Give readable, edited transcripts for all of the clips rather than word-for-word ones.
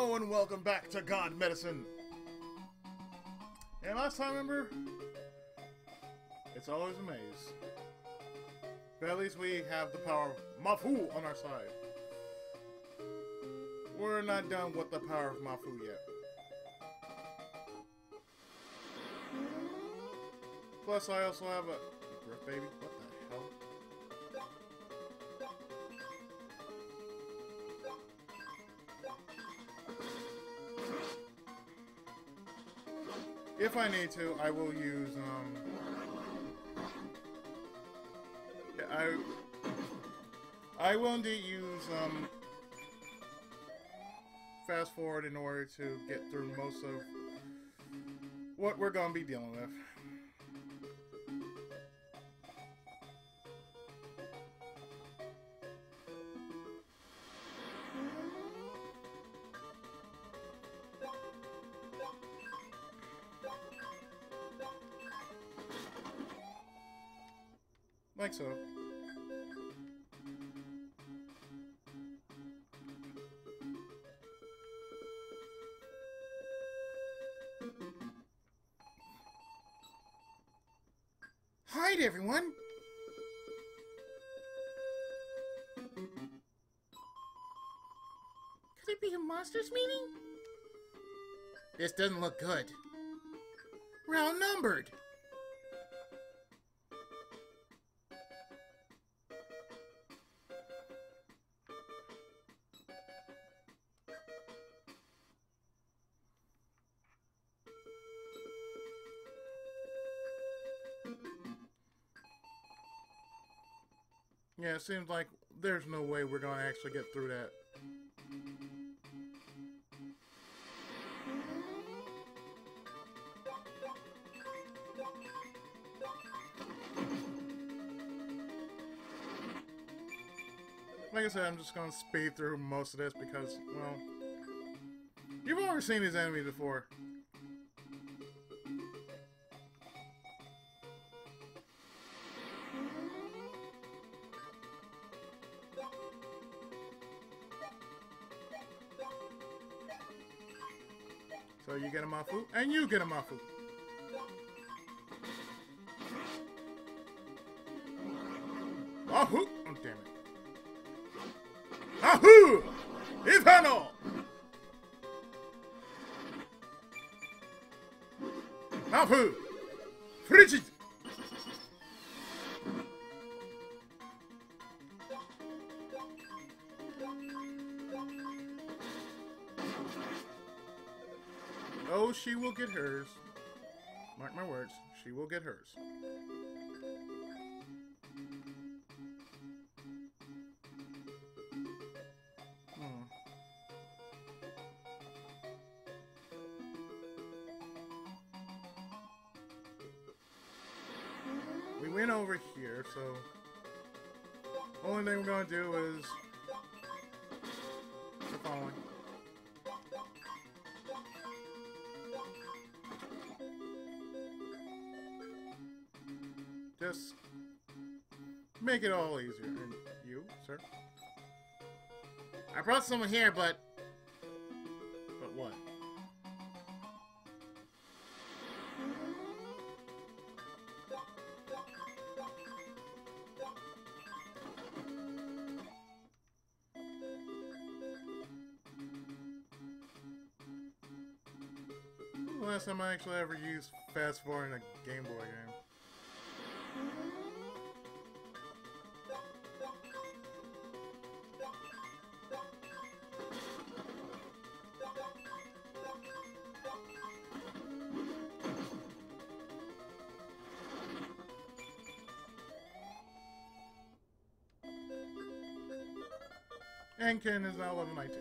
Hello and welcome back to God Medicine. And last time, remember, it's always a maze. But at least we have the power of Mafu on our side. We're not done with the power of Mafu yet. Plus, I also have a Griff baby. What the hell? If I need to, I will use, I will indeed use, fast forward in order to get through most of what we're gonna be dealing with. Like so. Hi, everyone! Could it be a monsters meeting? This doesn't look good. We're outnumbered! Yeah, it seems like there's no way we're gonna actually get through that. Like I said, I'm just gonna speed through most of this because, well, you've already seen these enemies before. So you get a Mafu, and you get a Mafu. Mafu! Oh, damn it. Mafu! Inferno! Mafu! Frigid! Oh, she will get hers. Mark my words, she will get hers. We went over here, so only thing we're gonna do is the following. Just make it all easier. And you, sir? I brought someone here, but what? When was the last time I actually ever used fast forward in a Game Boy game? And Ken is now level 19.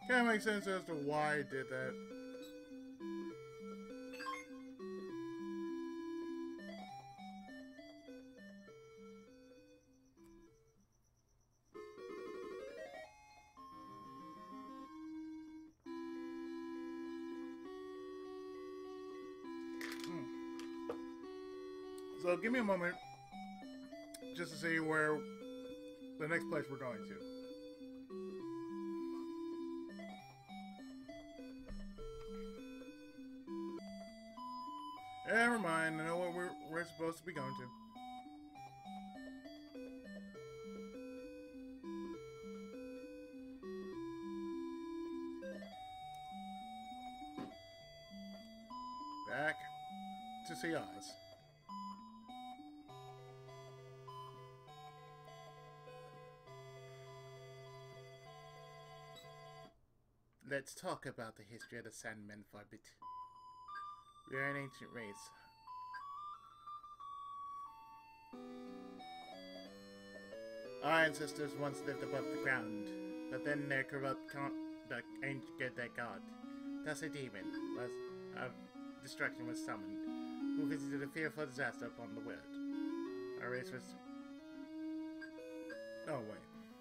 Kind of makes sense as to why I did that. So give me a moment just to see where the next place we're going to. Never mind, I know what we're supposed to be going to. Back to see Oz. Let's talk about the history of the Sandmen for a bit. We are an ancient race. Our ancestors once lived above the ground, but then their corrupt conduct angered their god. Thus a demon of destruction was summoned, who visited a fearful disaster upon the world. Our race was... Oh, wait.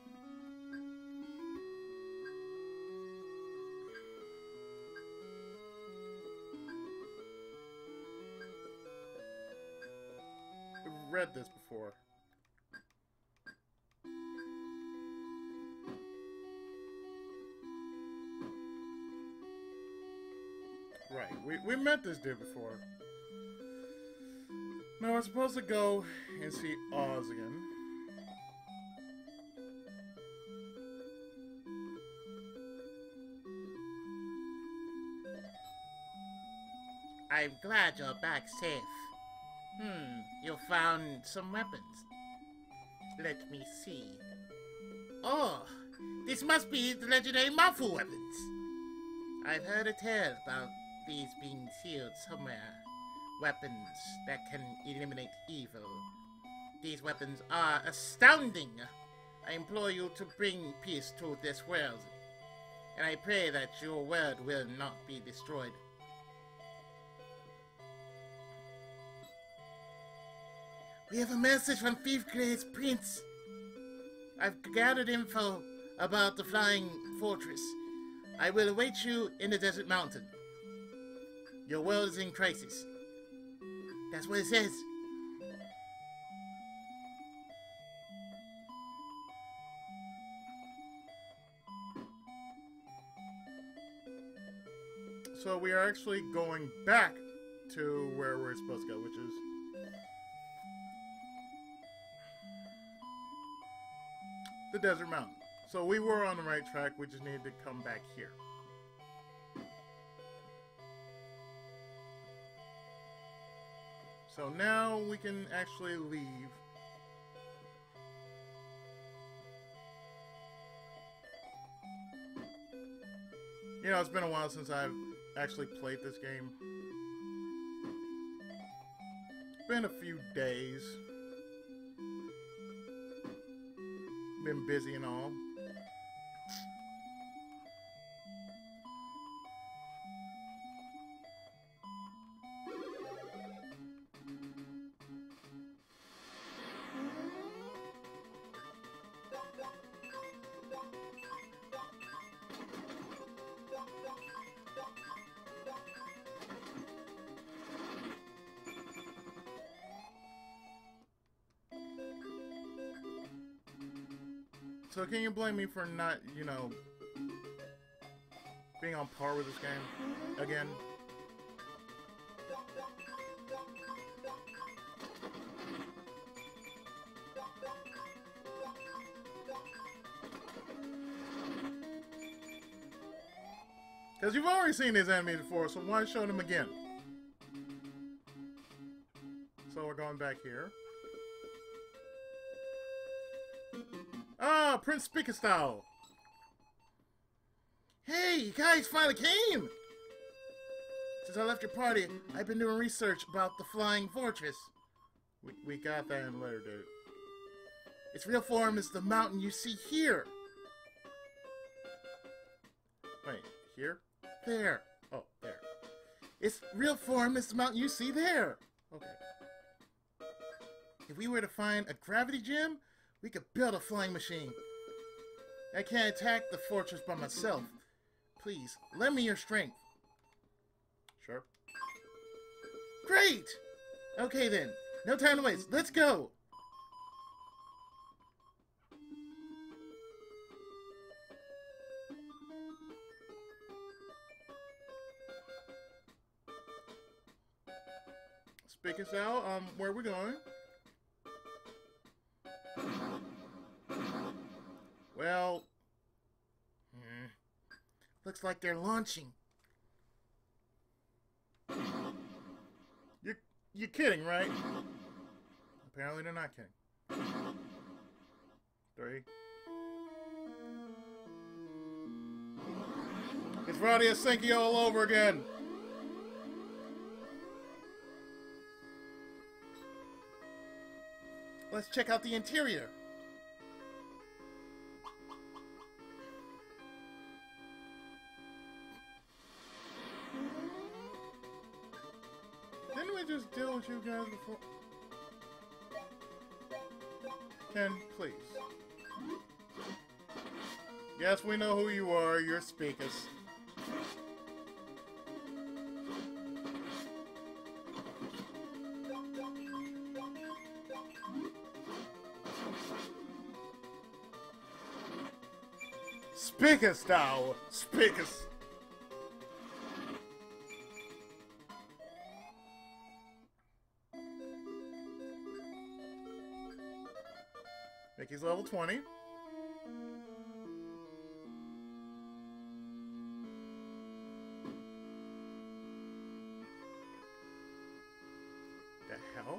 I've read this before. Right, we met this dude before. Now we're supposed to go and see Oz again. I'm glad you're back safe. You found some weapons. Let me see. Oh, this must be the legendary Mafu weapons. I've heard a tale about these being sealed somewhere. Weapons that can eliminate evil. These weapons are astounding. I implore you to bring peace to this world. And I pray that your world will not be destroyed. We have a message from Thief Clay's prince. I've gathered info about the flying fortress. I will await you in the desert mountain. Your world is in crisis. That's what it says. So we are actually going back to where we're supposed to go, which is... the desert mountain. So we were on the right track, we just needed to come back here. So now we can actually leave. You know, it's been a while since I've actually played this game. It's been a few days. Been busy and all. So can you blame me for not, you know, being on par with this game again? Because you've already seen these enemies before, so why show them again? So we're going back here. Ah, Prince Speakerstyle! Hey, you guys finally came! Since I left your party, I've been doing research about the flying fortress. We got that in later, dude. Its real form is the mountain you see here. Here? There. Oh, there. Its real form is the mountain you see there. Okay. If we were to find a gravity gem, we could build a flying machine. I can't attack the fortress by myself. Please, lend me your strength. Sure. Great! Okay then. No time to waste. Let's go! Speak us out. Where are we going? Well, looks like they're launching. You're kidding, right? Apparently they're not kidding. 3. It's Roddy Asenki all over again. Let's check out the interior. Didn't we just deal with you guys before? Ken, please. Yes, we know who you are. You're Speakus. Speakus now! Speakus! Mickey's level 20. The hell?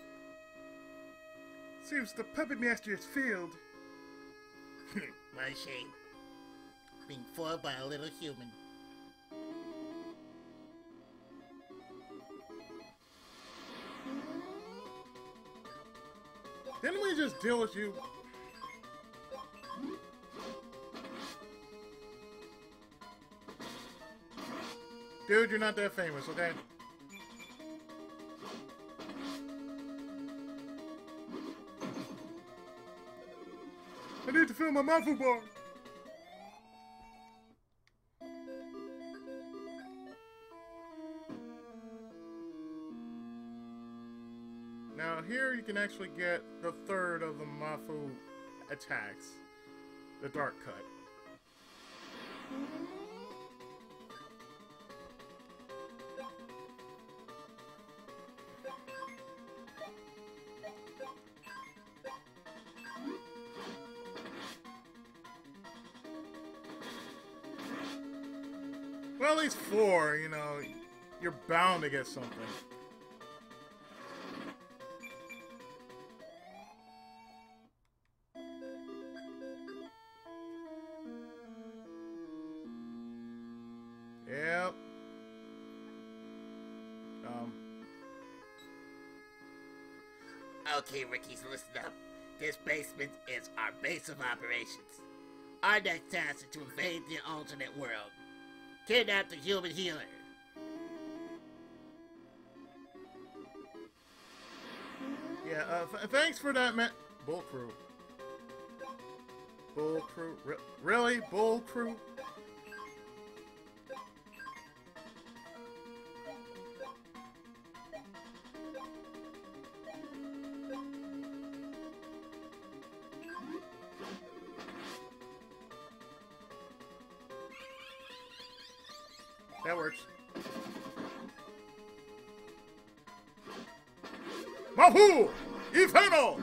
Seems the puppet master has failed. My shame. Being foiled by a little human. Didn't we just deal with you? Dude, you're not that famous, okay? I need to fill my Mafu bar. Now here you can actually get the third of the Mafu attacks, the Dark Cut. Well, at least 4, you know, you're bound to get something. Yep. Okay, Rickies, listen up. This basement is our base of operations. Our next task is to invade the alternate world. Kidnap the human healer. Yeah, thanks for that, man. Bull Crew. Bull Crew? Really? Bull Crew? That works. Mafu! Inferno!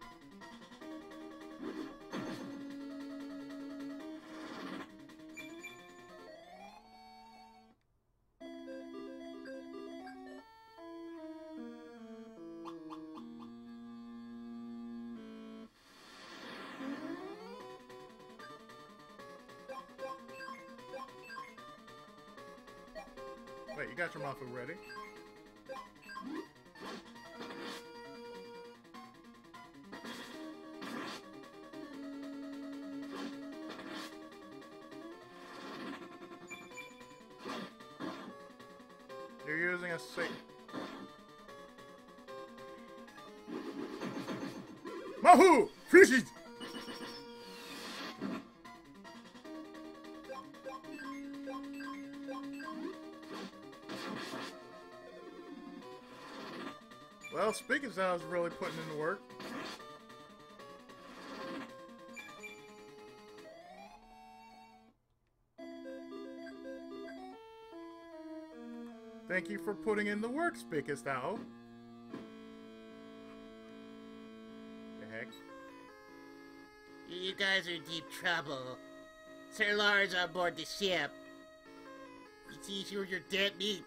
Wait, you got your Mafu ready? us safe. Mahu! Fishes! Well, speaking of, I was really putting in the work. Thank you for putting in the work, speakest thou. The heck? You guys are in deep trouble. Sir Lars on board the ship. You see, you're dead meat.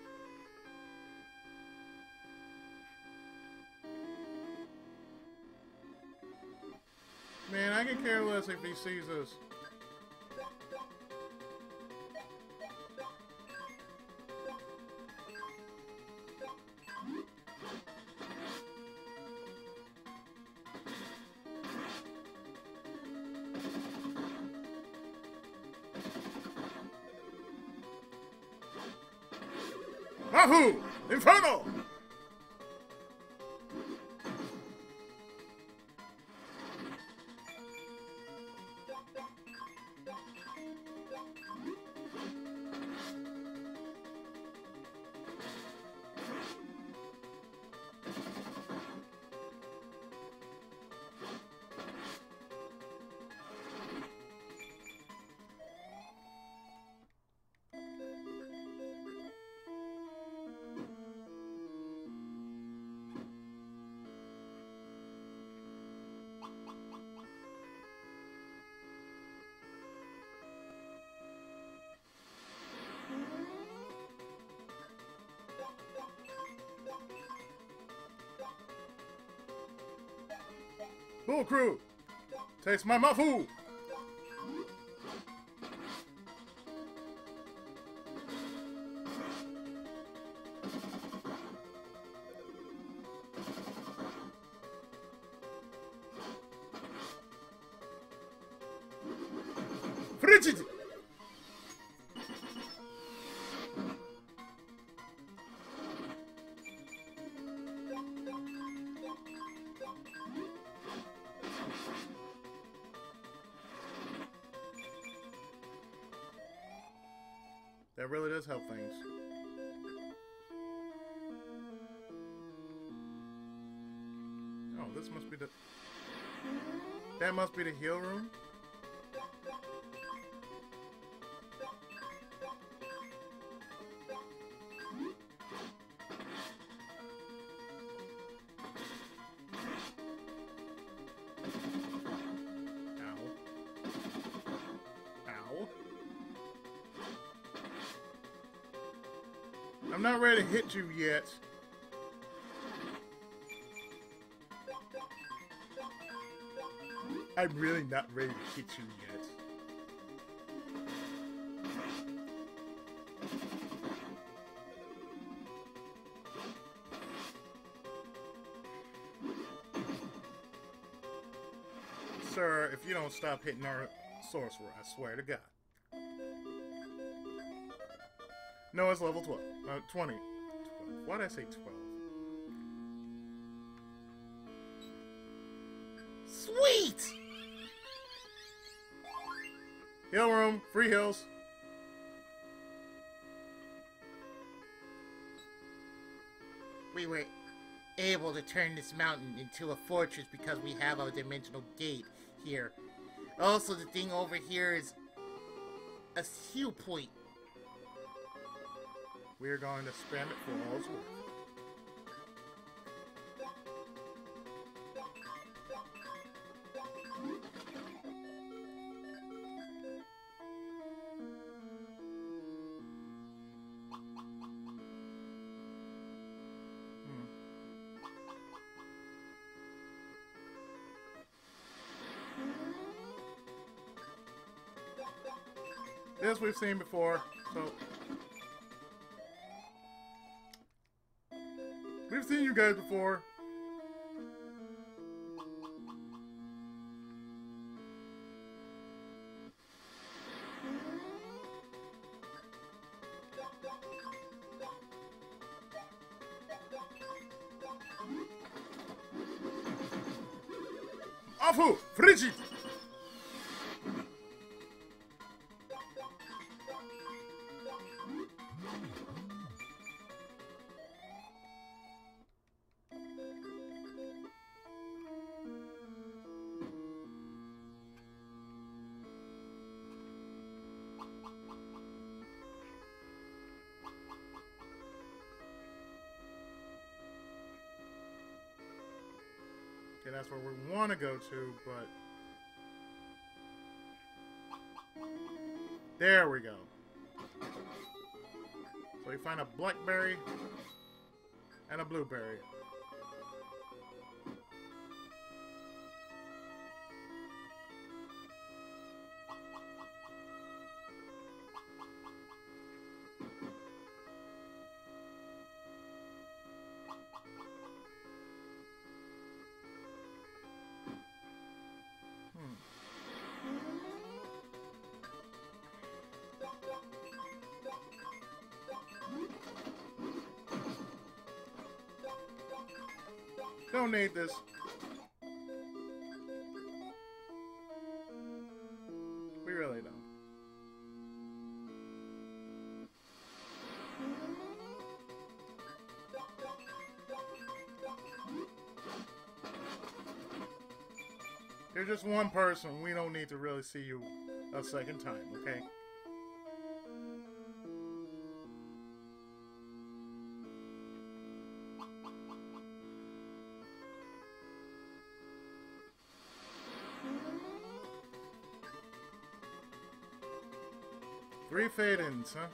Man, I can care less if he sees us. Mahu! Inferno! Bull crew! Taste my mafu! Frigid! That really does help things. Oh, this must be the... That must be the heal room? I'm not ready to hit you yet. I'm really not ready to hit you yet. Sir, if you don't stop hitting our sorcerer, I swear to God. No, it's level 12. 20. 12. Why did I say 12? Sweet! Hill room. Free hills. We were able to turn this mountain into a fortress because we have a dimensional gate here. Also, the thing over here is a heal point. We are going to spam it for all it's worth. This we've seen before, so... We've seen you guys before. Afu! Frigid! Okay, that's where we want to go to, but... There we go. So we find a blackberry and a blueberry. Don't need this. We really don't. You're just one person. We don't need to really see you a second time, okay? Three fade-ins, huh?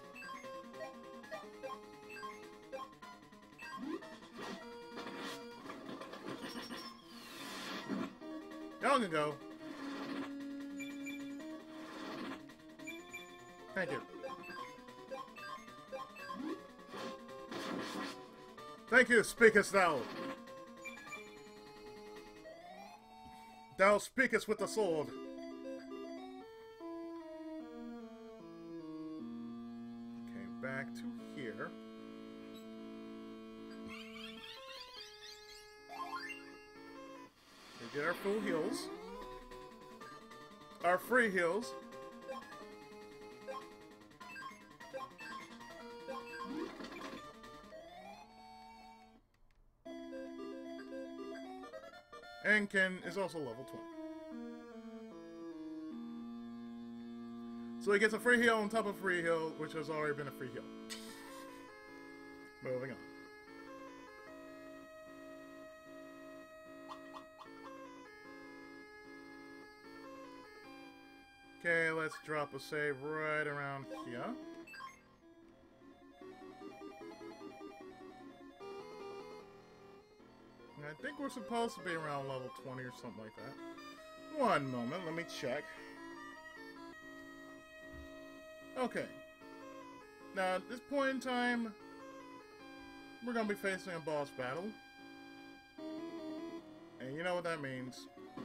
Y'all can go. Thank you. Thank you, speakest thou. Thou speakest with the sword. Okay, back to here. We get our full heals. Our free heals. And Ken is also level 20. So he gets a free heal on top of a free heal, which has already been a free heal. Moving on. Okay, let's drop a save right around here. I think we're supposed to be around level 20 or something like that. One moment, let me check. Okay. Now, at this point in time, we're gonna be facing a boss battle. And you know what that means.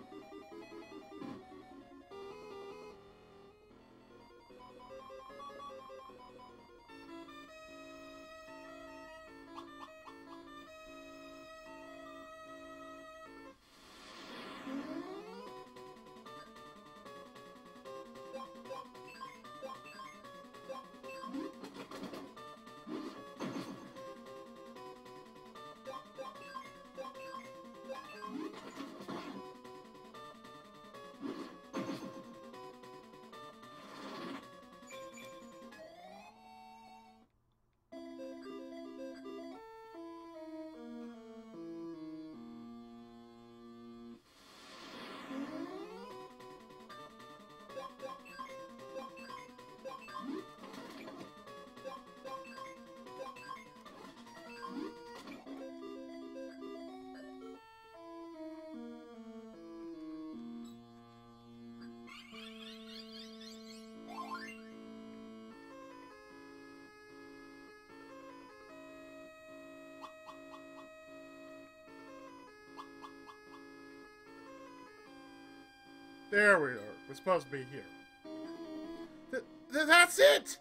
There we are. We're supposed to be here. That's it!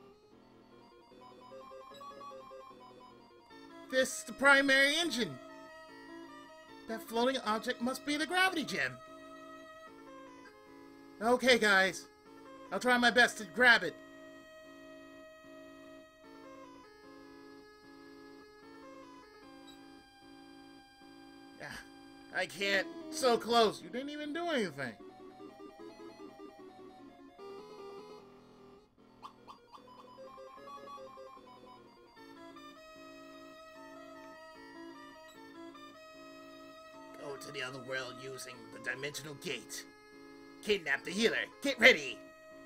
This is the primary engine. That floating object must be the gravity gem. Okay, guys. I'll try my best to grab it. I can't. So close. You didn't even do anything. Go to the other world using the dimensional gate. Kidnap the healer. Get ready.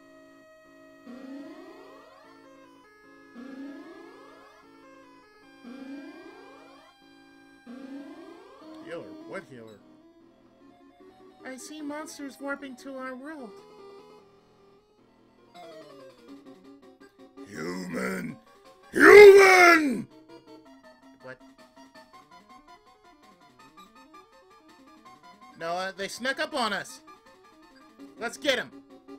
Healer? What healer? I see monsters warping to our world. Human! Human! What? No, they snuck up on us. Let's get them.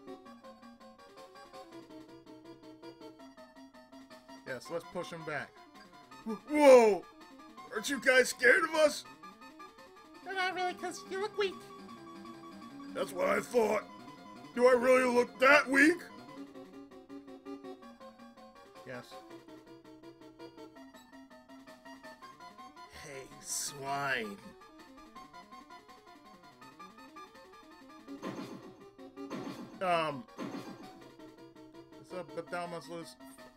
Yes, let's push him back. Whoa! Aren't you guys scared of us? But not really, because you look weak. That's what I thought. Do I really look that weak? Yes. Hey, swine. What's up, but thou must lose.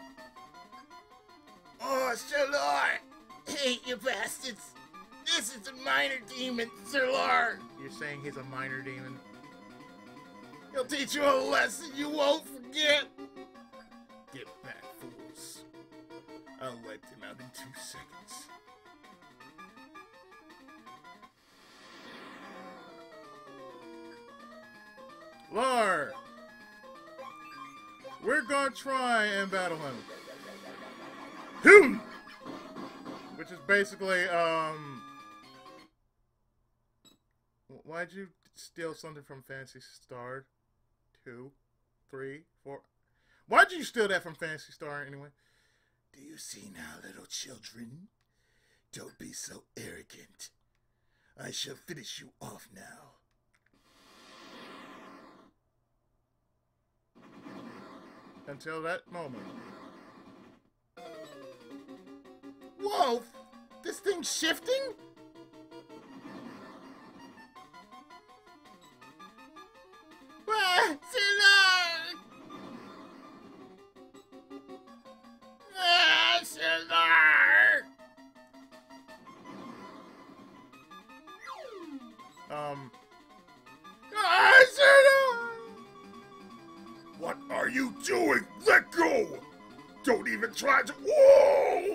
Oh, Sirlar! Hey, you bastards! This is a minor demon, Sirlar! You're saying he's a minor demon? He'll teach you a lesson you won't forget! Get back, fools. I'll wipe them out in 2 seconds. Lar! We're gonna try and battle him. Which is basically, why'd you steal something from Phantasy Star 2, 3, 4? Why'd you steal that from Phantasy Star anyway? Do you see now, little children? Don't be so arrogant. I shall finish you off now. Until that moment. Whoa! This thing's shifting? Ah, Sirlar! Ah, Sirlar! Ah, Sirlar! What are you doing? Let go! Don't even try to. Whoa!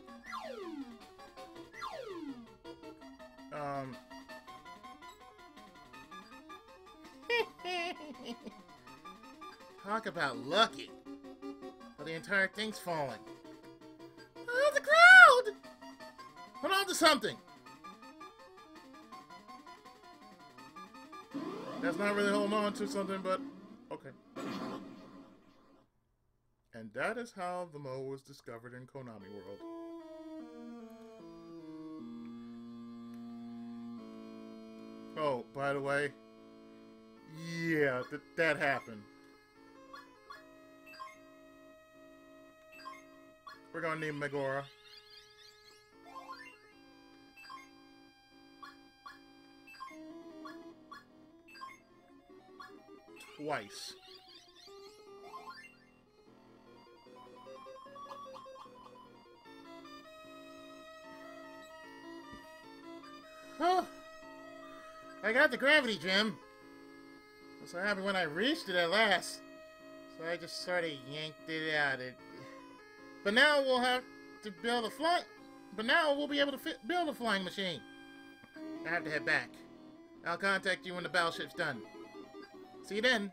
Talk about lucky. Well, the entire thing's falling. Oh, the crowd! Hold on to something. That's not really holding on to something, but okay. And that is how the Mo was discovered in Konami World. Oh, by the way, yeah, that happened. We're gonna need Megora. Twice. Oh, I got the gravity gem. I was so happy when I reached it at last. So I just sort of yanked it out. But now we'll have to build a flying. But now we'll be able to build a flying machine. I have to head back. I'll contact you when the battleship's done. See you then.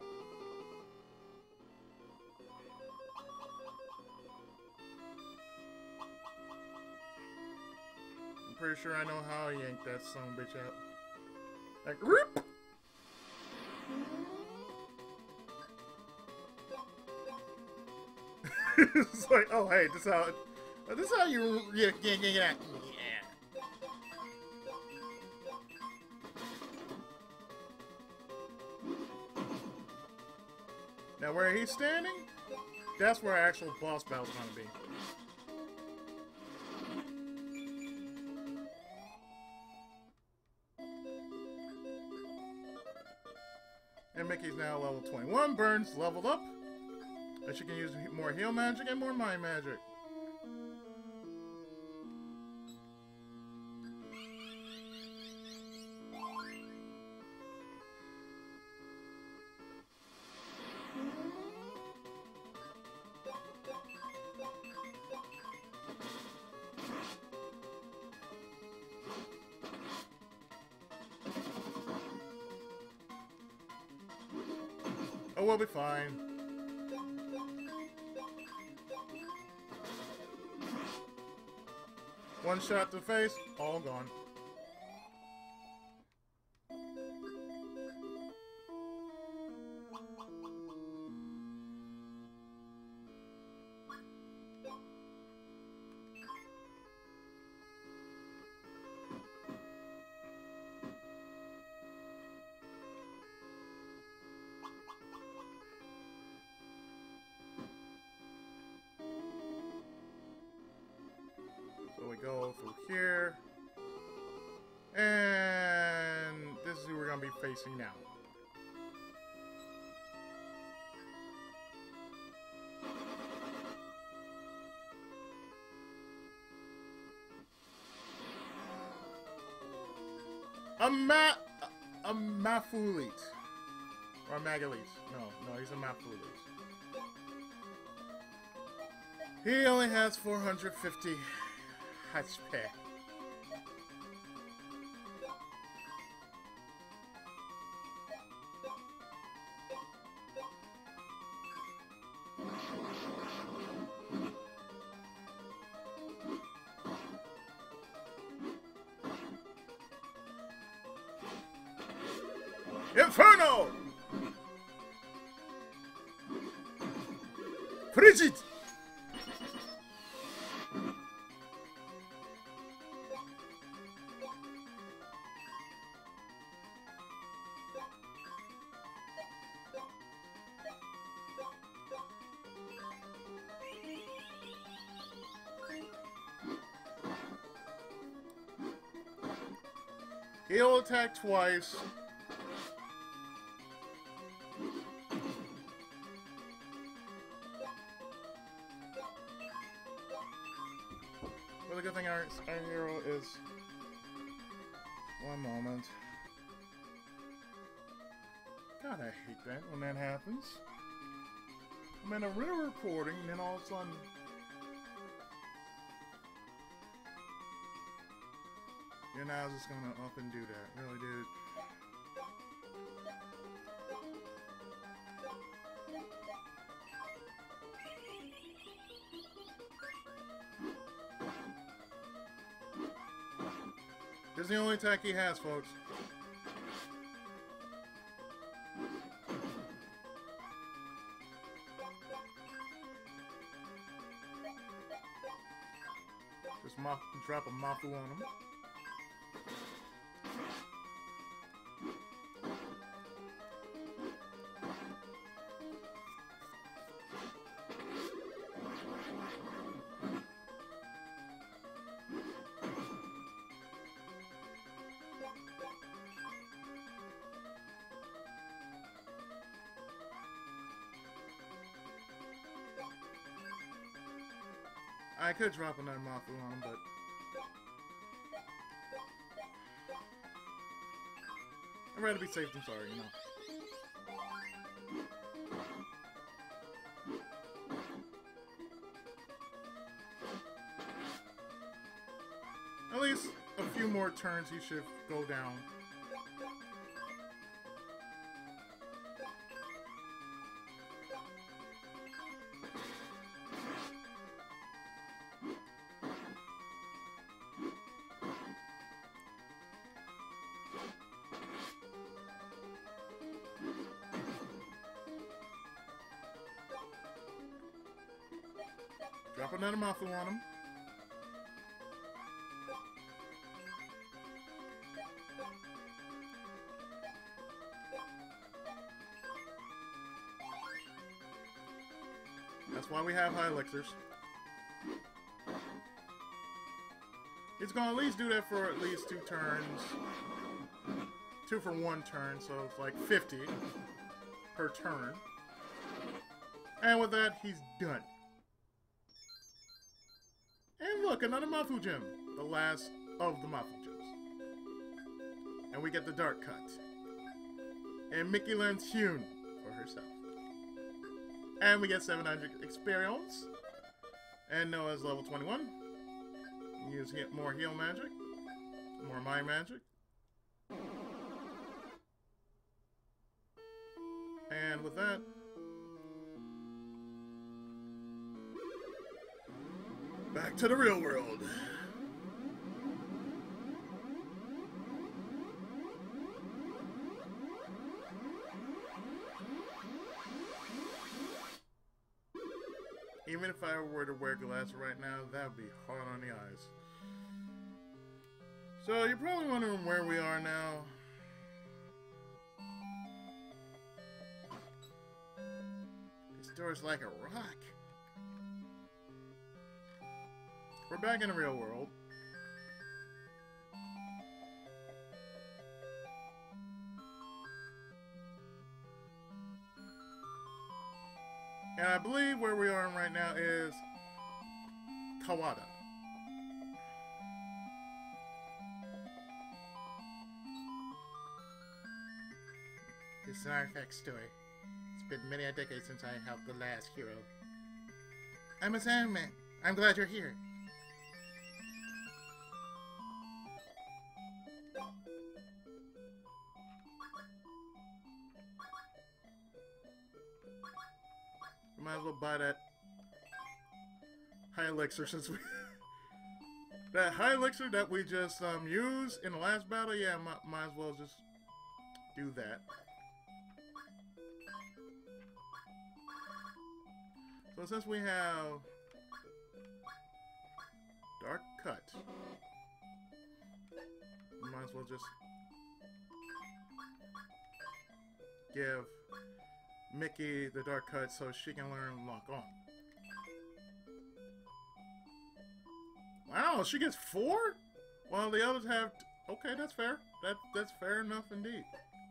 I'm pretty sure I know how I yanked that son of a bitch out. Like, rip! It's like, oh hey, this is how you Yeah. Now where he's standing, that's where our actual boss battle's gonna be. And Mickey's now level 21. Burns leveled up. And she can use more heal magic and more mind magic. Oh, we'll be fine. One shot to the face, all gone. So we go through here. And this is who we're going to be facing now. A Mafulit. Or a Magalis. No, he's a Mafulit. He only has 450 HP. Inferno! Frigid! He'll attack twice. Well, the good thing our hero is... One moment. God, I hate that when that happens. I'm in a real recording, and then all of a sudden... You're now just gonna up and do that. Really, dude. This is the only attack he has, folks. Just drop a Mafu on him. I could drop another Mafu on him, but... I'd rather be safe than sorry, you know. At least a few more turns he should go down. Drop another Mafu on him. That's why we have high elixirs. It's gonna at least do that for at least 2 turns. 2 for 1 turn, so it's like 50 per turn. And with that, he's done. And look, another Mafu gem. The last of the Mafu gems. And we get the Dark Cut. And Mickey learns Hewn for herself. And we get 700 experience. And Noah's level 21. Use more heal magic. More mind magic. And with that, back to the real world. Even if I were to wear glasses right now, that would be hard on the eyes. So you're probably wondering where we are now. This door's like a rock. We're back in the real world. And I believe where we are right now is Kawada. This is an artifact story. It's been many a decade since I helped the last hero. I'm a Sandman. I'm glad you're here. We might as well buy that high elixir since we... that high elixir that we just used in the last battle, yeah, might as well just do that. So since we have Dark Cut, we might as well just give Mickey the Dark Cut so she can learn Lock On. Wow, she gets 4? While the others have... Okay, that's fair. That's fair enough indeed.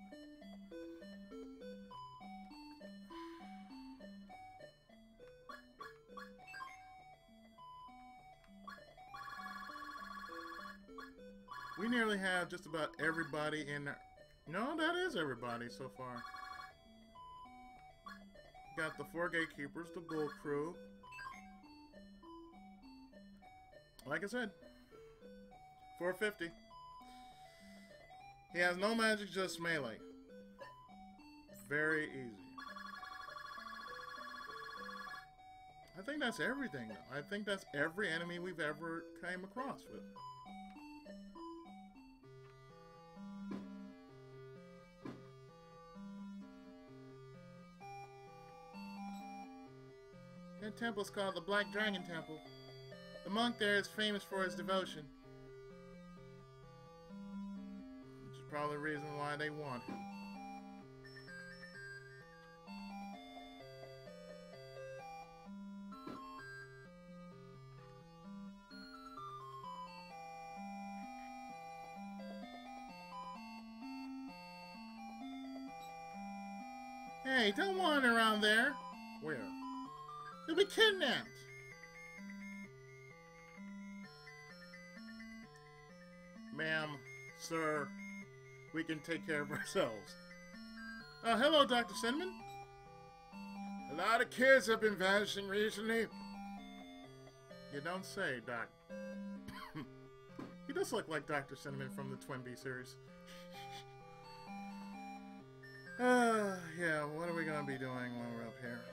We nearly have just about everybody in there. No, that is everybody so far. Got the 4 gatekeepers, the Bull Crew. Like I said, 450. He has no magic, just melee. Very easy. I think that's everything. I think that's every enemy we've ever came across with. That temple's called the Black Dragon Temple. The monk there is famous for his devotion. Which is probably the reason why they want him. Hey, don't wander around there. Where? You'll be kidnapped. Ma'am, sir, we can take care of ourselves. Hello, Dr. Cinnamon. A lot of kids have been vanishing recently. You don't say, Doc. He does look like Dr. Cinnamon from the Twin Bee series. Yeah, what are we gonna be doing while we're up here?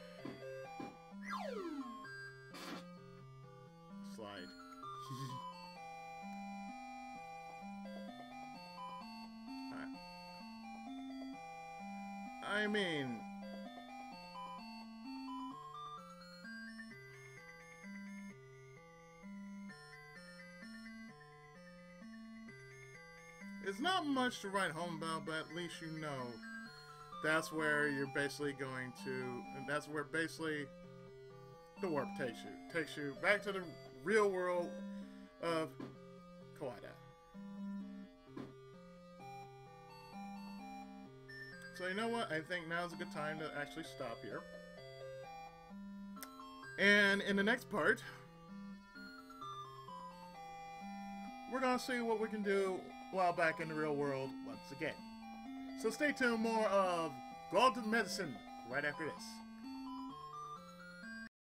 Slide. I mean... It's not much to write home about, but at least you know that's where you're basically going to... That's where basically the warp takes you back to the real world of Kawada. So you know what? I think now's a good time to actually stop here. And in the next part, we're gonna see what we can do while back in the real world once again. So stay tuned, more of Go to Medicine right after this.